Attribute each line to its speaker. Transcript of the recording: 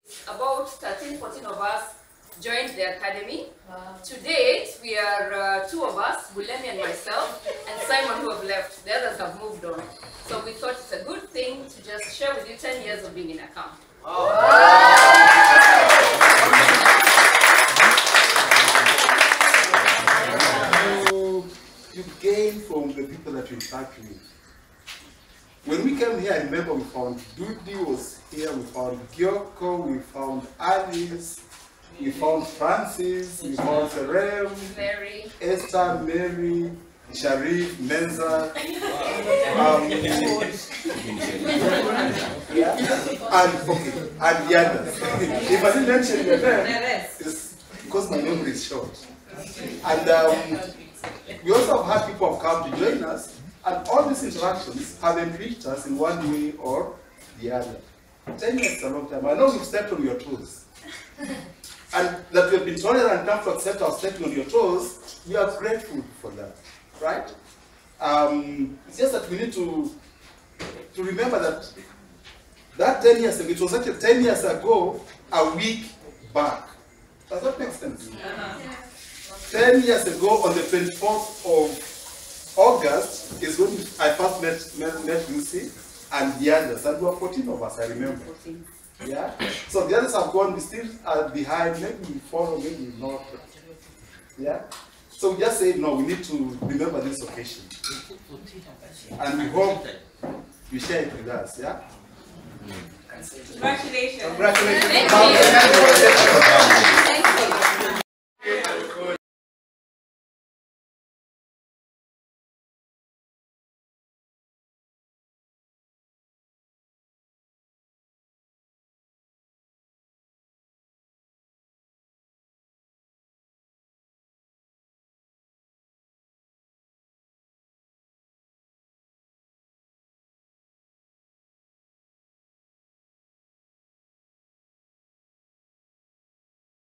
Speaker 1: About 13, 14 of us joined the academy. To date, we are 2 of us, Bulemi and myself, and Simon, who have left. The others have moved on. So we thought it's a good thing to just share with you 10 years of being in a camp.
Speaker 2: You gain from the people that you interact with. When we came here, I remember we found Dudi was here, we found Gyoko, we found Alice, we found Francis, we found Serem,
Speaker 1: Mary,
Speaker 2: Esther, Mary, Sharif, Menza, and the others. If I didn't mention your name, it's because my memory is short. And we also have had people have come to join us, and all these interactions have enriched us in one way or the other. 10 years is a long time. I know you've stepped on your toes. And that we have been tolerant enough to accept our stepping on your toes, we are grateful for that, right? It's just that we need to remember that 10 years ago, it was actually 10 years ago, a week back. Does that make sense? 10 years ago, on the 24th of August, is when I first met Lucy and the others, and there were 14 of us, I remember.
Speaker 1: 14.
Speaker 2: Yeah? So the others have gone, we still are behind, maybe we follow, maybe not. Yeah? So we just say, no, we need to remember this occasion. And we hope you share it with us, yeah?
Speaker 1: Congratulations.
Speaker 2: Congratulations.
Speaker 1: Thank you.